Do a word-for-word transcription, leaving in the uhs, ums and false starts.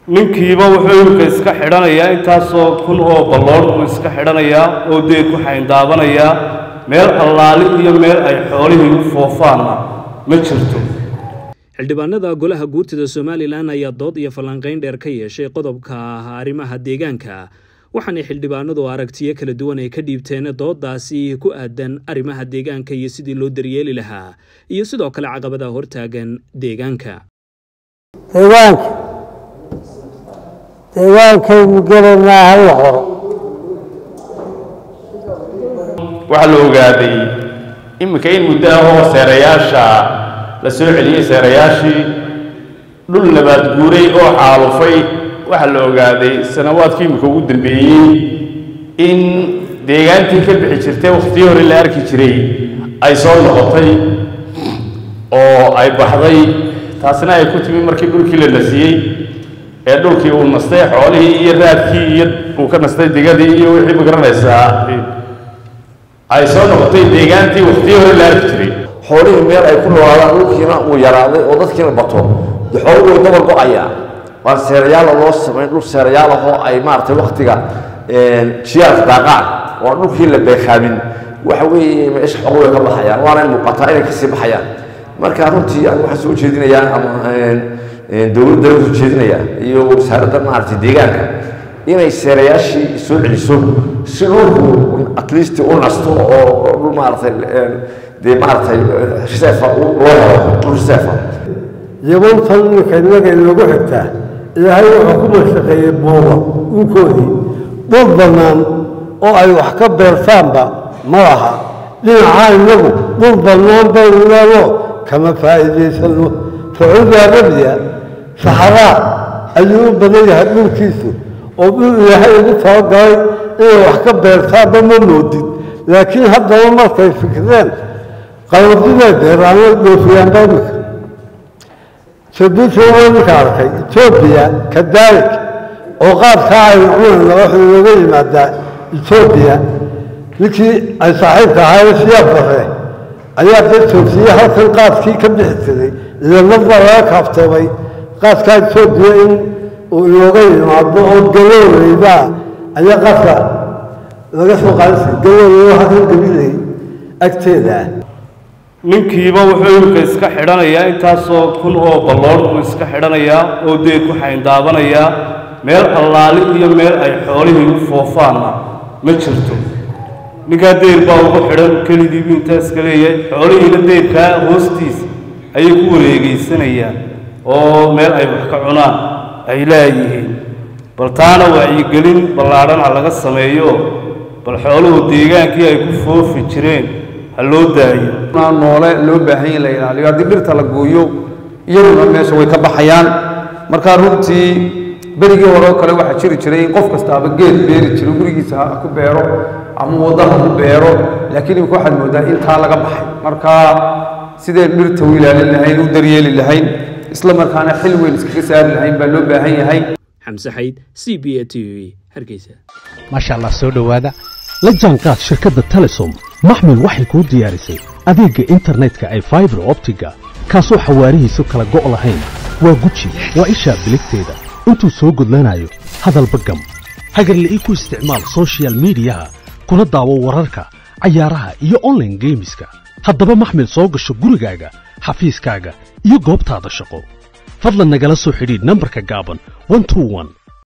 ninkiiba wuxuu imika iska xidhanayaa intaasoo kun oo ballood uu iska xidhanayaa oo deed ku xayndaabanaya meel allaali iyo meel ay xoolihii u foofaana ma jirto. xildhibaanada golaha guurtida Somaliland ayaa dood iyo falanqayn dheer ka yeeshay qodobka arrimaha deegaanka waxaana xildhibaanadu aragtiyo kala duwan ay ka dhiibteen doodaasi ku aadan arrimaha deegaanka iyo sidii loo daryeeli lahaa iyo sidoo kale caqabadaha hortaagan deegaanka. deegaanka deegaanka mugarana hal hor waxa la ogaaday imika in muddo ah seerayaasha la soo celiyay seerayaashii dhul nabaad guuray oo xaalufay waxa la ogaaday sanawaadkii imika ugu dambeeyay in deegaantii ka bixi jirtay waqti hore la arki jiray ay soo noqotay oo ay baxday taasina ay ku timi markii dhulkii la nasiyay ee dhulkii uu nastay xoolihii iyo raadkii iyo uu ka nastay digadii iyo wixii magaranaysaa ay soo noqotay deegaantii waqti hore la arki jiray xoolihii meel ay ku noolaadaan dhulkiina uu yaraaday oo dadkiina bato xooluhu way dabar go'ayaa waa seerayaal loo sameyn dhul seerayaal ah oo ay maartay waqtiga jiyaas daaqaan oo dhulkii la beekaamin waxa weeye meesha xooluhu ka baxayaan waana muuqataa inay ka sii baxayaan marka runtii aan waxa soo jeedinayaa ama dowladda soo jeedinayaa iyo wasaaradda maartay deegaanka inay seerayaashii soo celiso si dhulku at least uu nasto oo dhul maartay de maartay reserve loo helo dhul reserve yaban falka inaga lagu xigtaa ilaahay wuxuu ku mashaqeeyay booba uu koodi dhul banaan oo ay wax ka beertaanba ma laha dhinaca inagu dhul banaan bay leedo kama faa'iideysano fuuda rabbiya saxara ayuu badan yahay dhulkiisu oo uu ilaahay ugu talagalay inay wax ka beertaanba ma moodid laakiin haddaba markay fikireen qaybida beeraano doofiyaan baamika sababtoo ah kaarkay Ethiopia kadalik oo qaad ka ay cunaan wuxuu uga yimaadaa Ethiopia ninkii ay saaxiibka ahaa siyaafare ayaa dadkiisa halkan qaadkii ka bixisay ilaa la kaaftay qaadka Ethiopia in uu uga yimaado oo galowayda ayaa qaadka laga soo qaaday galowayda halkan gabilay agteeda ninkiiba wuxuu imika iska xidhanayaa intaasoo kun oo ballood uu iska xidhanayaa oo deed ku xayndaabanaya meel allaali iyo meel ay xoolihii u foofaana ma jirto. ninkaa deed baa ugu xidhan kelidii intaas ka leeyahay xoolihiina deedkaa hoostiisa ayay ku wareegaysanayaan oo meel ay wax ka cunaan ay leeyihiin bal taana wacyigelin ballaadhan ha laga sameeyo bal xooluhu deegaankii ay ku foofi jireen loo daayo noole loo baahan yahay la ilaaliyo hadii dhirta la gooyo iyaduna meesha way ka baxayaan marka runtii berigii hore kale waxa jiri jiray in qof kasta aba geed beeri jiray gurigiisa ku beero ama wadaha ku beero laakiin imika waxaad moodaa in taa laga baxay marka sidee dhirta u ilaalin lahayn u daryeeli lahayn isla markaana xil weyn iskaga saari lahayn baa loo baahan yahay. xamse xayd C B A T V Hargeysa. masha Allah soo dhawaada la jaanqaad shirkadda Telesom maxmil waxay ku diyaarisay adeegga internetka ay fiber optiga kaasoo xawaarihiisu kala go' lahayn waa guji waa isha biligteeda intuu soo gudlanayo hadalba gam hagarlii ku isticmaal social media kuna daawo wararka cayaaraha iyo online gameska haddaba maxmil soo gasho gurigaaga xafiiskaaga iyo goobtaada shaqo fadlan nagala soo xidhiidh nambarka gaaban one two one